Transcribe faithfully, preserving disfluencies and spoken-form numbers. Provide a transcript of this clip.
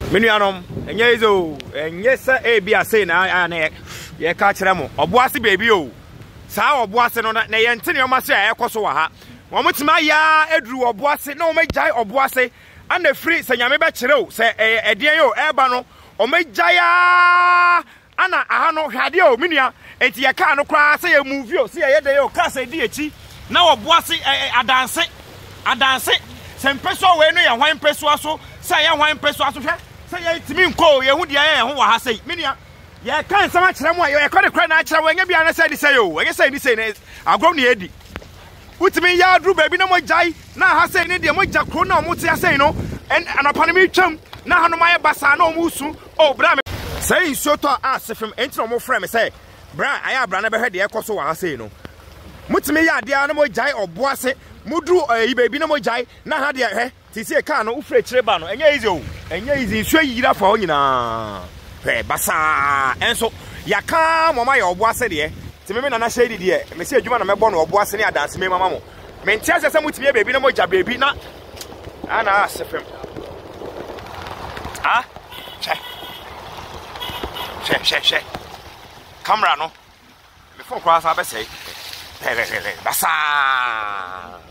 Menuanom, enye izo, enye se e bia say na na ye ka kire mo. Oboase baby o. Saa oboase no na ye ntene o ma se e koso wa ha. Wo mutima ya eduru oboase na o megai oboase ana free se nyame be kire o se edien yo e ba no o megai ya ana aha no hwade o menua enti ye ka no kra se ye movie o se ye de yo ka se di echi na oboase adanse adanse se mpeso we no ye hwan peso aso se ye hwan peso aso hwe se ye timi nko ye hu dia ye ho wa ha sei menua ye kan sama kire mo ye ko de kra na kire wo nya bia na se di se yo ye se ni se ne agrom ne edi utimi ya dru baby na mo jai na ha sei ne de mo jakro na mo tia sei no en anapa ne mi twam na ha no maye basa na o mu su o bra me sei soto asefem enti no mo frɛ me sei bra aya bra na be hwe de ekoso wa ha sei no mutimi ya de na mo jai oboase mudru yi baby na mo jai na ha de hwe ti sie ka no ufre kire ba no enye easy o enye easy nsu yira fa o nyina hwe basa enso yaka mo ma ya oboase de ti me na na shade de me se adwuma na mebo no oboase ne adanse me mama mo me ntia se se mutimi baby na mo ja baby na ana asefem ah che che che che camera no me phone kwa sa be sei basa